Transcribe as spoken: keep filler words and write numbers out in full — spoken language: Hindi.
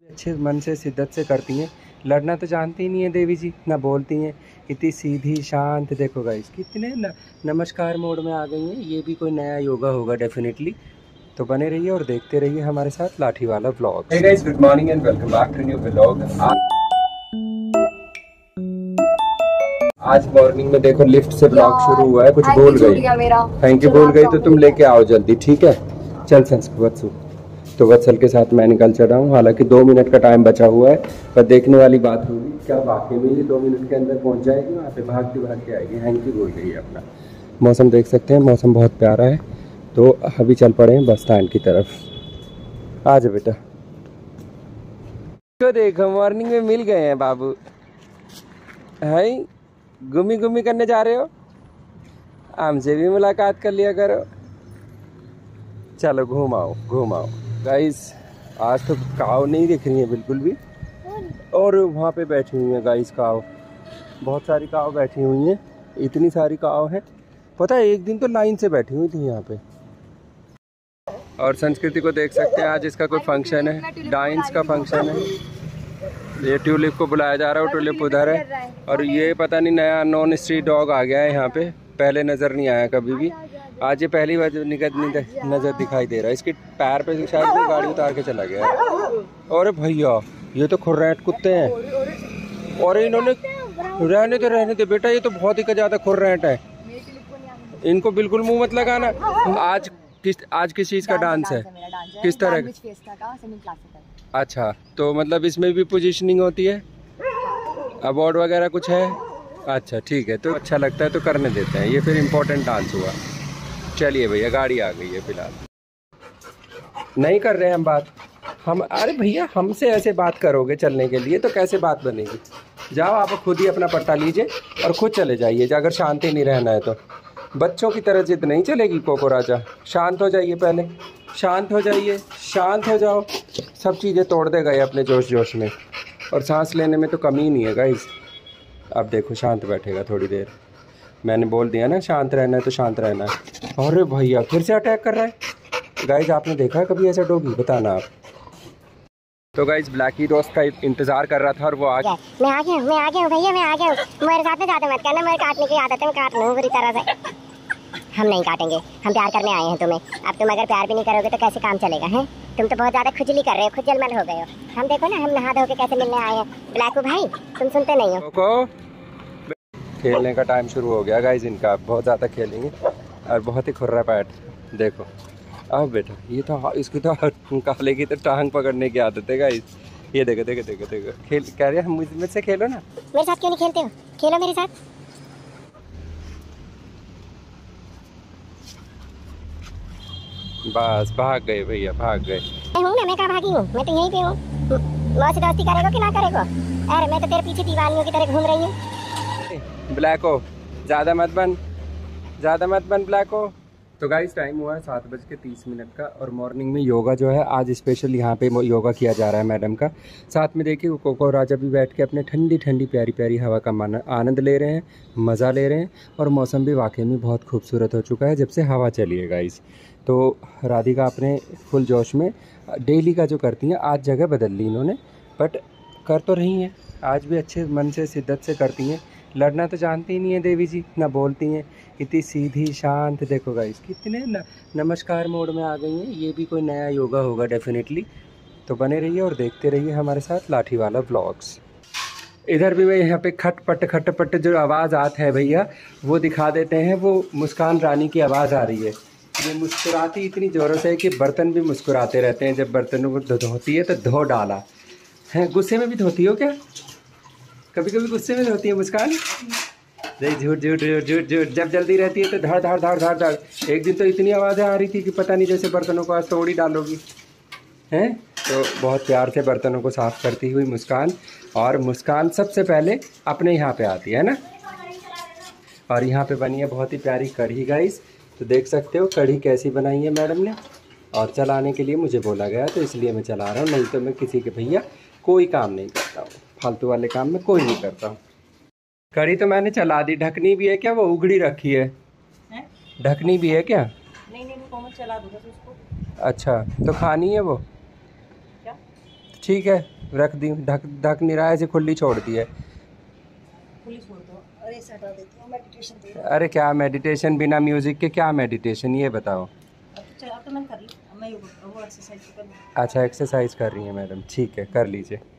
अच्छे मन से शिद्दत से करती हैं। लड़ना तो जानती ही नहीं है देवी जी, ना बोलती हैं, इतनी सीधी शांत। देखो गाइस कितने न, नमस्कार मोड में आ गई हैं। ये भी कोई नया योगा होगा डेफिनेटली। तो बने रहिए और देखते रहिए हमारे साथ लाठी वाला vlog. Hey guys, good morning and welcome back to new vlog. आज मॉर्निंग में देखो लिफ्ट से व्लॉग शुरू हुआ है। कुछ बोल गई, थैंक यू बोल गई तो तुम लेके आओ जल्दी, ठीक है? चल संस्कृत। तो वत्सल के साथ मैं निकल चला हूँ। हालांकि दो मिनट का टाइम बचा हुआ है, पर देखने वाली बात होगी क्या वाकई में ये दो मिनट के अंदर पहुँच जाएगी वहाँ पे। भागती भाग के आएगी। हैंकी बोल रही है अपना। मौसम देख सकते हैं, मौसम बहुत प्यारा है। तो अभी चल पड़े हैं बस स्टैंड की तरफ। आ जा बेटा। तो देखो मॉर्निंग में मिल गए हैं बाबू। है घूमी घूमी करने जा रहे हो, हमसे भी मुलाकात कर लिया करो। चलो घूमाओ घूमाओ। गाइस आज तो काव नहीं दिख रही है बिल्कुल भी, और वहाँ पे बैठी हुई है गाइस काव। बहुत सारी काव बैठी हुई हैं, इतनी सारी काव है। पता है एक दिन तो लाइन से बैठी हुई थी यहाँ पे। और संस्कृति को देख सकते हैं, आज इसका कोई फंक्शन है, डांस का फंक्शन है। ये ट्यूलिप को बुलाया जा रहा है, ट्यूलिप उधर है। और ये पता नहीं नया नॉन स्ट्रीट डॉग आ गया है यहाँ पे, पहले नज़र नहीं आया कभी भी। आज ये पहली बार नज़र दिखाई दे रहा है। इसके पैर पे शायद कोई गाड़ी उतार के चला गया है। अरे भैया ये तो खुर्रैंट कुत्ते हैं। और इन्होंने रहने दे रहने दे बेटा, ये तो बहुत ही ज़्यादा खुर्रैंट है। इनको बिल्कुल मुँह मत लगाना। आज किस आज किस चीज़ का डांस है? किस तरह का? अच्छा, तो मतलब इसमें भी पोजीशनिंग होती है, अवार्ड वगैरह कुछ है? अच्छा ठीक है, तो अच्छा लगता है तो करने देते हैं। ये फिर इम्पोर्टेंट डांस हुआ। चलिए भैया गाड़ी आ गई है फिलहाल। नहीं कर रहे हम बात हम। अरे भैया हमसे ऐसे बात करोगे चलने के लिए तो कैसे बात बनेगी? जाओ आप खुद ही अपना पट्टा लीजिए और खुद चले जाइए, अगर शांति नहीं रहना है तो। बच्चों की तरह जिद नहीं चलेगी कोको राजा। शांत हो जाइए, पहले शांत हो जाइए, शांत हो जाओ। सब चीज़ें तोड़ दे गए अपने जोश जोश में, और सांस लेने में तो कमी नहीं है गाइस। अब देखो शांत बैठेगा थोड़ी देर। मैंने बोल दिया ना शांत रहना है तो शांत रहना है। अरे भैया फिर से अटैक कर रहा है। गाइस आपने देखा है कभी ऐसा डॉगी? बताना आप। तो गाइस ब्लैकी दोस्त का इंतजार कर रहा था और वो आ गया। मैं आ गया मैं आ गया भैया, मैं आ गया। मेरे साथ में ज्यादा मत करना, मेरे काटने की आदत है, मैं काट लूँ बुरी तरह से। हम नहीं काटेंगे, हम प्यार करने आए हैं तुम्हें। अब तुम अगर प्यार भी नहीं करोगे तो कैसे काम चलेगा? है तुम तो बहुत ज्यादा खुजली कर रहे हो, खुजलमल हो गए हो। हम देखो ना, हम नहा धो के कैसे मिलने आए हैं। ब्लैकू भाई तुम सुनते नहीं हो। को खेलने का टाइम शुरू हो गया गाइस इनका। बहुत ज़्यादा खेलेंगे और बहुत ही खुर्रा पैट। देखो अब बेटा, ये तो इसकी तो काले की तो टांग पकड़ने की आदत है गाइस। ये देखो देखो देखो देखो खेल कह रहे हैं मुझसे खेलो ना। मेरे साथ क्यों नहीं खेलते हो? खेलो मेरे साथ। बस भाग गए भैया, भाग गए। मैं हूँ ना, मैं कहाँ भागी हूँ? मैं तो यहीं पे हूँ। मौसी दोस्ती करेगो कि ना करेगो? अरे मैं तो तेरे पीछे दीवानियों की तरह घूम रही हूँ। ब्लैको ज़्यादा मत बन, ज़्यादा मत बन ब्लैको। तो गाइस टाइम हुआ है सात बज के तीस मिनट का, और मॉर्निंग में योगा जो है आज स्पेशल यहाँ पे योगा किया जा रहा है मैडम का। साथ में देखिए वो कोको राजा भी बैठ के अपने ठंडी ठंडी प्यारी प्यारी हवा का आनंद ले रहे हैं, मज़ा ले रहे हैं। और मौसम भी वाकई में बहुत खूबसूरत हो चुका है जब से हवा चली है गाइस। तो राधिका अपने फुल जोश में डेली का जो करती हैं, आज जगह बदल ली इन्होंने, बट कर तो रही हैं। आज भी अच्छे मन से शिद्दत से करती हैं। लड़ना तो जानती ही नहीं है देवी जी, ना बोलती हैं, इतनी सीधी शांत। देखो गाइस कितने न, नमस्कार मोड में आ गई हैं। ये भी कोई नया योगा होगा डेफिनेटली। तो बने रहिए और देखते रहिए हमारे साथ लाठी वाला व्लॉग्स। इधर भी मैं यहाँ पे खटपट खटपट जो आवाज़ आती है भैया वो दिखा देते हैं। वो मुस्कान रानी की आवाज़ आ रही है। ये मुस्कुराती इतनी ज़ोरों से है कि बर्तन भी मुस्कुराते रहते हैं। जब बर्तनों को धोती है तो धो डाला है। गुस्से में भी धोती हो क्या? कभी कभी गुस्से में धोती है मुस्कान? झूठ झूठ झूठ झूठ झूठ। जब जल्दी रहती है तो धड़ धड़ धड़ धड़ धड़। एक दिन तो इतनी आवाज़ें आ रही थी कि पता नहीं जैसे बर्तनों को आज तोड़ ही डालोगी। हैं तो बहुत प्यार से बर्तनों को साफ़ करती हुई मुस्कान। और मुस्कान सबसे पहले अपने यहाँ पे आती है ना। और यहाँ पे बनी है बहुत ही प्यारी कढ़ी गाइस। तो देख सकते हो कढ़ी कैसी बनाई है मैडम ने। और चलाने के लिए मुझे बोला गया तो इसलिए मैं चला रहा हूँ, नहीं तो मैं किसी के भैया कोई काम नहीं करता हूँ। फालतू वाले काम में कोई नहीं करता हूँ। कढ़ी तो मैंने चला दी। ढकनी भी है क्या? वो उगड़ी रखी है, है? ढकनी भी है क्या? नहीं नहीं मैं चला दूँगा उसको। अच्छा तो खानी है वो? क्या? ठीक है रख दी, ढक ढक नहीं रहा है, ऐसे खुली छोड़ दी है। खुली छोड़ दो। अरे इसे हटा देती हूँ, मेडिटेशन दे रहा अरे क्या मेडिटेशन, बिना म्यूजिक के क्या मेडिटेशन, ये बताओ। हूँ। अब तो अब तो मैंने कर ली, अब मैं ये वो एक्सरसाइज कर लूँ। अच्छा एक्सरसाइज कर रही हैं मैडम, ठीक है कर लीजिए।